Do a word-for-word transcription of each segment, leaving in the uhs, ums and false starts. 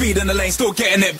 speed in the lane, still getting it.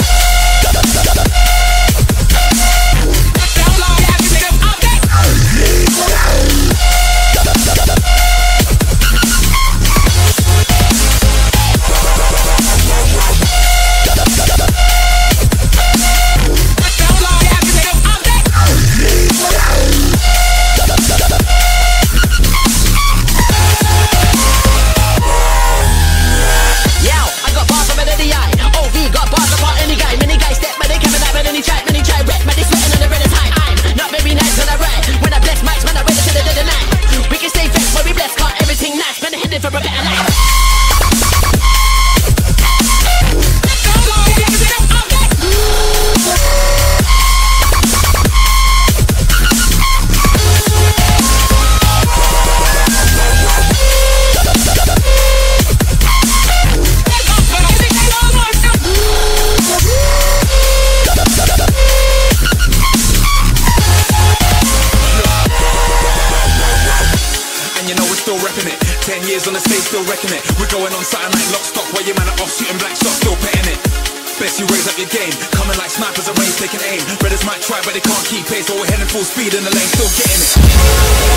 On the stage, still wrecking it. We're going on something like lock stock, while your man are off shooting black shots, still petting it. Best you raise up your game, coming like snipers at range, taking aim. Brothers might try, but they can't keep pace, so we're heading full speed in the lane, still getting it.